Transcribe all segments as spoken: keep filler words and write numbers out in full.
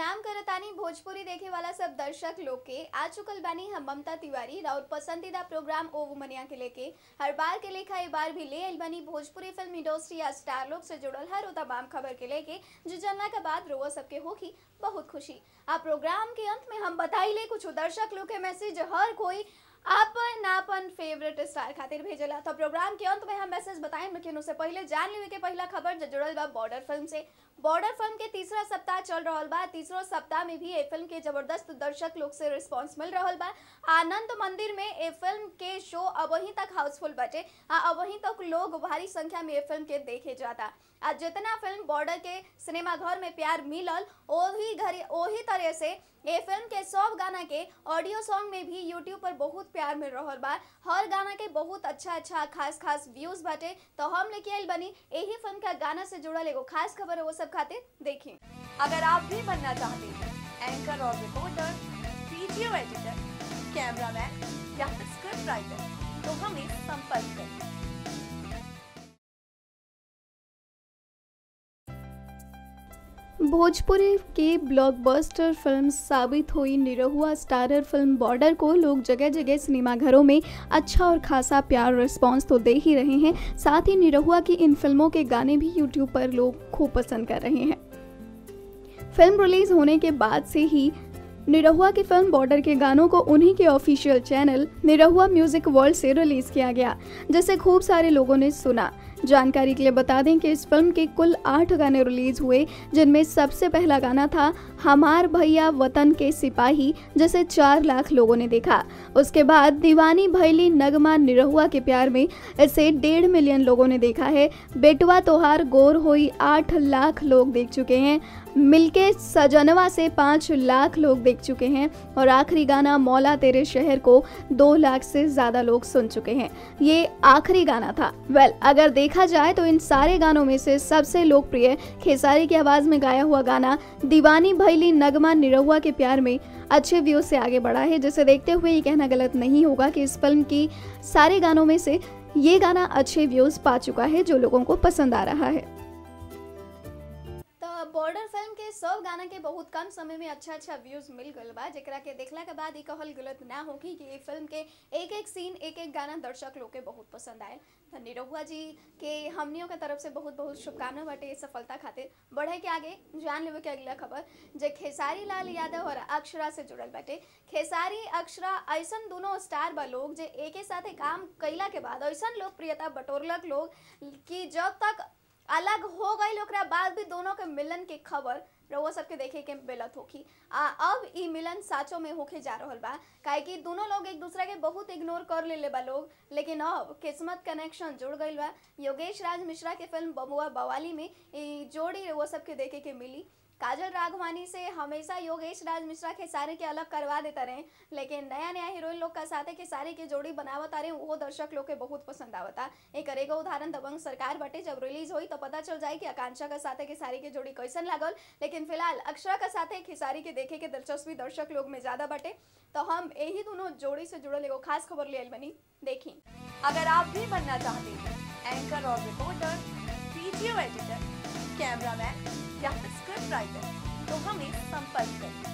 प्रणाम करतानी भोजपुरी देखे वाला सब दर्शक लोग के आ चुकल बानी हम ममता तिवारी राउत पसंदीदा प्रोग्राम ओ वुमनिया के लेके हर बार के लेखा ए बार भी ले आइल बानी भोजपुरी फिल्म इंडस्ट्री या स्टार लोग से जुड़ल हर तमाम खबर के लेके जो जानना के बाद रोवा सबके होगी बहुत खुशी। आ प्रोग्राम के अंत में हम बताइले कुछ दर्शक लोग के मैसेज हर कोई आपन आपन फेवरेट स्टार खातिर भेजला। तो प्रोग्राम के अंत में हम मैसेज बताएं, लेकिन उससे पहले जान लेवे के पहला खबर जो जुड़ल बा बॉर्डर फिल्म से। बॉर्डर फिल्म के तीसरा सप्ताह चल रहा बा। तीसरा सप्ताह में भी ए फिल्म के जबरदस्त दर्शक लोग से रिस्पांस मिल रहा बा। आनंद मंदिर में ए फिल्म के शो अब वहीं तक हाउसफुल बचे। अब वहीं तक लोग भारी संख्या में ए फिल्म के देखे जाता। आज जितना फिल्म बॉर्डर के सिनेमा घर में प्यार मिलल ओही घरे ओही तरह से ए फिल्म के सब गाना के ऑडियो सॉन्ग में भी यूट्यूब पर बहुत प्यार मिल रहा बा। हर गाना के बहुत अच्छा अच्छा खास खास व्यूज बाटे। तो हम लेके आइल बनी यही फिल्म का गाना से जुड़ल एगो खास खबर है, वो सब खातिर देखें। अगर आप भी बनना चाहते हैं एंकर और रिपोर्टर, वीडियो एडिटर, कैमरामैन या फिर स्क्रिप्ट राइटर तो हमें संपर्क करें। भोजपुरी की ब्लॉकबस्टर फिल्म साबित हुई निरहुआ स्टारर फिल्म बॉर्डर को लोग जगह जगह सिनेमाघरों में अच्छा और खासा प्यार रिस्पांस तो दे ही रहे हैं। साथ ही निरहुआ की इन फिल्मों के गाने भी यूट्यूब पर लोग खूब पसंद कर रहे हैं। फिल्म रिलीज होने के बाद से ही निरहुआ की फिल्म बॉर्डर के गानों को उन्हीं के official channel Nirahua music world से रिलीज किया गया, जिसे खूब सारे लोगों ने सुना। जानकारी के लिए बता दें कि इस फिल्म के कुल आठ गाने रिलीज हुए, जिनमें सबसे पहला गाना था हमार भैया वतन के सिपाही, जिसे चार लाख लोगों ने देखा। उसके बाद दीवानी भैली नगमा निरहुआ के प्यार में, इसे डेढ़ मिलियन लोगों ने देखा है। बेटवा तोहार गोर होई आठ लाख लोग देख चुके हैं। मिलके सजनवा से पाँच लाख लोग देख चुके हैं और आखिरी गाना मौला तेरे शहर को दो लाख से ज्यादा लोग सुन चुके हैं। ये आखिरी गाना था। वेल well, अगर देखा जाए तो इन सारे गानों में से सबसे लोकप्रिय खेसारी की आवाज में गाया हुआ गाना दीवानी भैली नगमा निरहुआ के प्यार में अच्छे व्यूज से आगे बढ़ा है, जिसे देखते हुए ये कहना गलत नहीं होगा कि इस फिल्म की सारे गानों में से ये गाना अच्छे व्यूज पा चुका है, जो लोगों को पसंद आ रहा है। बॉर्डर फिल्म के सब गाना के बहुत कम समय में अच्छा अच्छा व्यूज मिल गल बा, जेकरा के देखला के बाद ई कहल गलत ना होगी कि ये फिल्म के एक एक सीन एक एक गाना दर्शक लोग के बहुत पसंद आए। तो निरहुआ जी के हमनियों के तरफ से बहुत बहुत शुभकामना बाटे सफलता खातिर। बढ़े के आगे जान लेवे के अगला खबर जे खेसारी लाल यादव और अक्षरा से जुड़ल बाटे। खेसारी अक्षरा ऐसन दोनों स्टार बा लोग जे एक साथ काम कैला के बाद ऐसन लोकप्रियता बटोरलक लोग कि जब तक अलग हो गई ओकरा बाद भी दोनों के मिलन के खबर रउआ सबके देखे के मिलत होखी। आ अब ई मिलन साचो में होके जा रहल बा, काहे कि दोनों लोग एक दूसरे के बहुत इग्नोर कर लेले बा लोग, लेकिन अब किस्मत कनेक्शन जुड़ गइल बा। योगेश राज मिश्रा के फिल्म बबुआ बवाली में ई जोड़ी रउआ सबके देखे के मिली। काजल राघवानी से हमेशा योगेश राज मिश्रा खेसारी के अलग करवा देता रहे, लेकिन नया नया हीरोइन लोग का साथे खेसारी के जोड़ी बनावता रहे, वो दर्शक लोग के बहुत पसंद आवता। एक एगो उदाहरण दबंग सरकार बटे। जब रिलीज हुई तो पता चल जाए कि आकांक्षा का साथे खेसारी के जोड़ी कैसन लागल, लेकिन फिलहाल अक्षरा का साथे खेसारी के देखे के दिलचस्पी दर्शक लोग में ज्यादा बटे। तो हम यही दोनों जोड़ी से जुड़ल एगो खास खबर ले आइल बनी, देखी। अगर आप भी बनना चाहते हैं एंकर और रिपोर्टर, वीडियो एडिटर, कैमरामैन या फिर स्क्रिप्ट राइटर तो हमें संपर्क करें।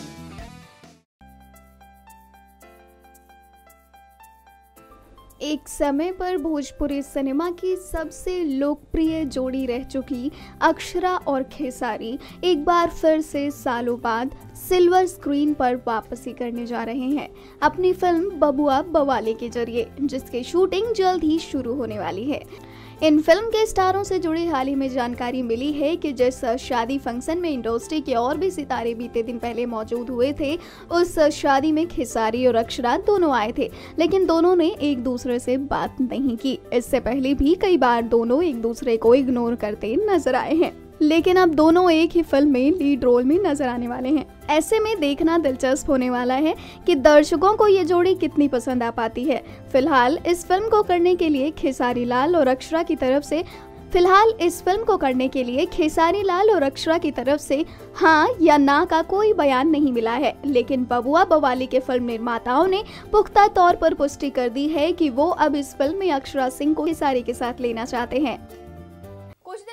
एक समय पर भोजपुरी सिनेमा की सबसे लोकप्रिय जोड़ी रह चुकी अक्षरा और खेसारी एक बार फिर से सालों बाद सिल्वर स्क्रीन पर वापसी करने जा रहे हैं अपनी फिल्म बबुआ बवाली के जरिए, जिसकी शूटिंग जल्द ही शुरू होने वाली है। इन फिल्म के स्टारों से जुड़ी हाल ही में जानकारी मिली है कि जिस शादी फंक्शन में इंडस्ट्री के और भी सितारे बीते दिन पहले मौजूद हुए थे, उस शादी में खेसारी और अक्षरा दोनों आए थे, लेकिन दोनों ने एक दूसरे से बात नहीं की। इससे पहले भी कई बार दोनों एक दूसरे को इग्नोर करते नजर आए हैं, लेकिन अब दोनों एक ही फिल्म में लीड रोल में नजर आने वाले हैं। ऐसे में देखना दिलचस्प होने वाला है कि दर्शकों को ये जोड़ी कितनी पसंद आ पाती है। फिलहाल इस फिल्म को करने के लिए खेसारी लाल और अक्षरा की तरफ से फिलहाल इस फिल्म को करने के लिए खेसारी लाल और अक्षरा की तरफ से हाँ या ना का कोई बयान नहीं मिला है, लेकिन बबुआ बवाली के फिल्म निर्माताओं ने पुख्ता तौर पर पुष्टि कर दी है कि वो अब इस फिल्म में अक्षरा सिंह को खेसारी के साथ लेना चाहते हैं। कुछ दिन पहले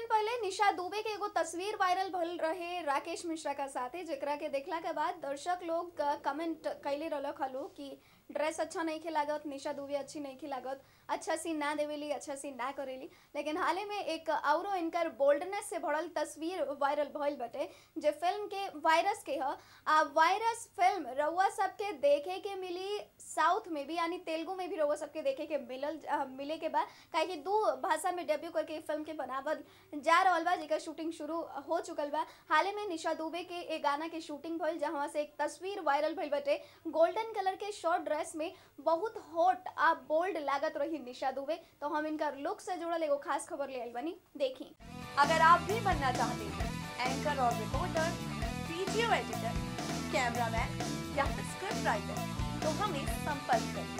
निशा दुबे के एगो तस्वीर वायरल भल रहे राकेश मिश्रा का साथे, जेकरा के देखला के बाद दर्शक लोग कमेंट कैले रहलक हलो कि ड्रेस अच्छा नहीं खे लागत, निशा दुबे अच्छी नहीं खे लागत, अच्छा सीन ना देवेली, अच्छा सीन ना करेली। लेकिन हाल ही में एक औरो इनकर बोल्डनेस से भरल तस्वीर वायरल भइल बटे, जे फिल्म के वायरस के ह। आ वायरस फिल्म रउआ सबके देखे के मिली साउथ में भी, यानी तेलुगु में भी रउआ सबके देखे के मिलल मिले के बाद, काहे कि दो भाषा में डेब्यू करके फिल्म के बनावल जा रहल बा, जेकर शूटिंग शुरू हो चुकल बा। हाल ही में निशा दुबे के एक गाना के शूटिंग भइल, जहां से एक तस्वीर वायरल भइल बटे। गोल्डन कलर के शॉर्ट ड्रेस में बहुत हॉट आ बोल्ड लागत रही निशा दुबे। तो हम इनका लुक से जुड़ल एगो खास खबर ले आइल बनी, देखी। अगर आप भी बनना चाहते हैं एंकर और रिपोर्टर, वीडियो एडिटर, कैमरामैन या फिर स्क्रिप्ट राइटर, तो हमें संपर्क करें।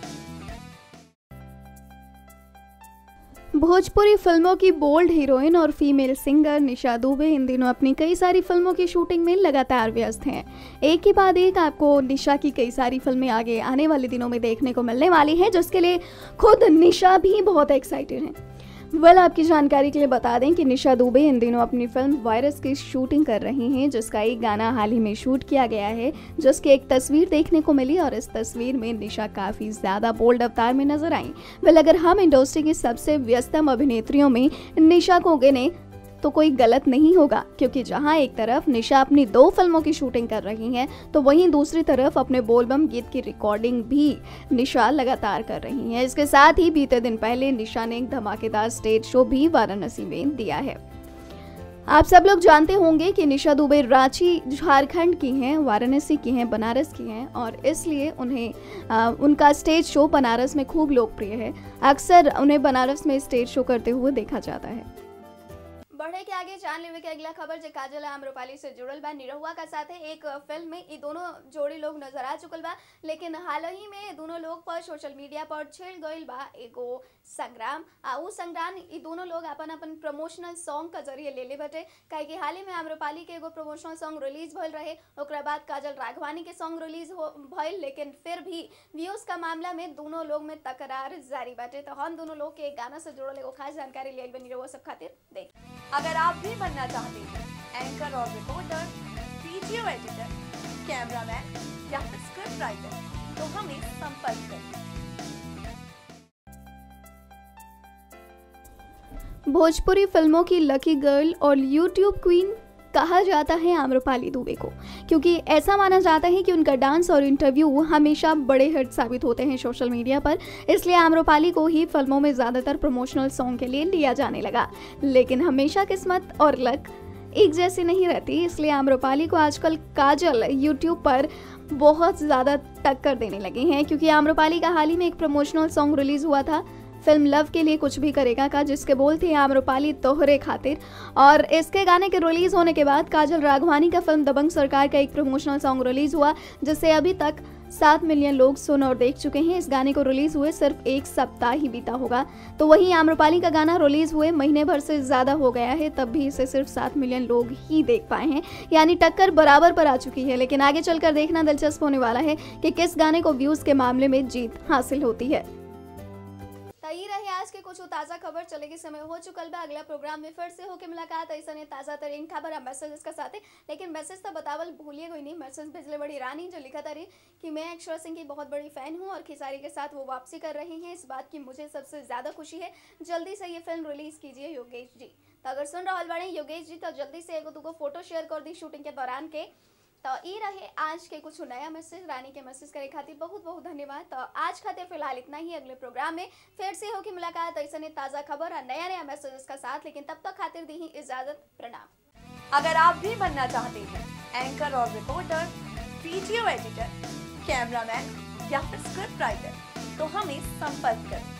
भोजपुरी फिल्मों की बोल्ड हीरोइन और फीमेल सिंगर निशा दुबे इन दिनों अपनी कई सारी फिल्मों की शूटिंग में लगातार व्यस्त हैं। एक के बाद एक आपको निशा की कई सारी फिल्में आगे आने वाले दिनों में देखने को मिलने वाली हैं, जिसके लिए खुद निशा भी बहुत एक्साइटेड हैं। वेल आपकी जानकारी के लिए बता दें कि निशा दुबे इन दिनों अपनी फिल्म वायरस की शूटिंग कर रही हैं, जिसका एक गाना हाल ही में शूट किया गया है, जिसकी एक तस्वीर देखने को मिली और इस तस्वीर में निशा काफ़ी ज़्यादा बोल्ड अवतार में नजर आई। वेल अगर हम इंडस्ट्री की सबसे व्यस्तम अभिनेत्रियों में निशा को गिने तो कोई गलत नहीं होगा, क्योंकि जहां एक तरफ निशा अपनी दो फिल्मों की शूटिंग कर रही हैं, तो वहीं दूसरी तरफ अपने बोलबम गीत की रिकॉर्डिंग भी निशा लगातार कर रही हैं। इसके साथ ही बीते दिन पहले निशा ने एक धमाकेदार स्टेज शो भी वाराणसी में दिया है। आप सब लोग जानते होंगे कि निशा दुबे रांची झारखंड की हैं, वाराणसी की हैं, बनारस की हैं, और इसलिए उन्हें आ, उनका स्टेज शो बनारस में खूब लोकप्रिय है। अक्सर उन्हें बनारस में स्टेज शो करते हुए देखा जाता है। बढ़े के आगे जान लेवे के अगला खबर जो काजल आम्रपाली से जुड़ल बा। निरहुआ का साथ है एक फिल्म में ये दोनों जोड़ी लोग नजर आ चुकल बा, लेकिन हाल ही में दोनों लोग पर सोशल मीडिया पर छिड़ गईल बा एगो संग्राम। आ उ संग्राम ये दोनों लोग अपन अपन प्रमोशनल सॉन्ग का जरिए ले ले बटे, काहे कि हाल ही में आम्रपाली के एगो प्रमोशनल सॉन्ग रिलीज भइल रहे, ओकरा बाद काजल राघवानी के सॉन्ग रिलीज हो भइल, लेकिन फिर भी व्यूज का मामला में दोनों लोग में तकरार जारी बाटे। तो हम दोनों लोग के एक गाना से जुड़ल एगो खास जानकारी ले आइल बनी रहुआ सब खातिर, देख। अगर आप भी बनना चाहते हैं एंकर और रिपोर्टर, वीडियो एडिटर, कैमरामैन या फिर स्क्रिप्ट राइटर, तो हमें संपर्क करें। भोजपुरी फिल्मों की लकी गर्ल और यूट्यूब क्वीन कहा जाता है आम्रपाली दुबे को, क्योंकि ऐसा माना जाता है कि उनका डांस और इंटरव्यू हमेशा बड़े हिट साबित होते हैं सोशल मीडिया पर। इसलिए आम्रपाली को ही फिल्मों में ज़्यादातर प्रमोशनल सॉन्ग के लिए लिया जाने लगा। लेकिन हमेशा किस्मत और लक एक जैसी नहीं रहती, इसलिए आम्रपाली को आजकल काजल यूट्यूब पर बहुत ज़्यादा टक्कर देने लगे हैं, क्योंकि आम्रपाली का हाल ही में एक प्रमोशनल सॉन्ग रिलीज़ हुआ था, फिल्म लव के लिए कुछ भी करेगा का, जिसके बोल थे आम्रपाली तोहरे खातिर। और इसके गाने के रिलीज होने के बाद काजल राघवानी का फिल्म दबंग सरकार का एक प्रमोशनल सॉन्ग रिलीज हुआ, जिसे अभी तक सात मिलियन लोग सुन और देख चुके हैं। इस गाने को रिलीज हुए सिर्फ एक सप्ताह ही बीता होगा, तो वहीं आम्रपाली का गाना रिलीज हुए महीने भर से ज्यादा हो गया है, तब भी इसे सिर्फ सात मिलियन लोग ही देख पाए हैं, यानी टक्कर बराबर पर आ चुकी है। लेकिन आगे चलकर देखना दिलचस्प होने वाला है कि किस गाने को व्यूज के मामले में जीत हासिल होती है। यही रहे आज के कुछ ताज़ा खबर। चले के समय हो चुकल बा, अगला प्रोग्राम में फिर से होके मुलाकात ऐसा ने ताज़ा तरीन खबर और मैसेजेस के साथ। लेकिन मैसेज तो बतावल भूलिए कोई नहीं। मैसेज भेजले बड़ी रानी जो लिखा तारी कि मैं अक्षरा सिंह की बहुत बड़ी फैन हूँ और खिसारी के साथ वो वापसी कर रहे हैं, इस बात की मुझे सबसे ज़्यादा खुशी है। जल्दी से ये फिल्म रिलीज कीजिए योगेश जी। तो अगर सुन रहा बड़े योगेश जी, तो जल्दी से एगो दुगो फोटो शेयर कर दी शूटिंग के दौरान के। तो ये रहे आज के कुछ नया मैसेज। रानी के मैसेज करे खातिर बहुत बहुत धन्यवाद। तो आज खातिर फिलहाल इतना ही। अगले प्रोग्राम में फिर से होगी मुलाकात ऐसा ने ताज़ा खबर और नया नया मैसेजेस का साथ। लेकिन तब तक खातिर दी ही इजाजत, प्रणाम। अगर आप भी बनना चाहते हैं एंकर और रिपोर्टर, वीडियो एडिटर, कैमरामैन या फिर स्क्रिप्ट राइटर, तो हमें संपर्क करें।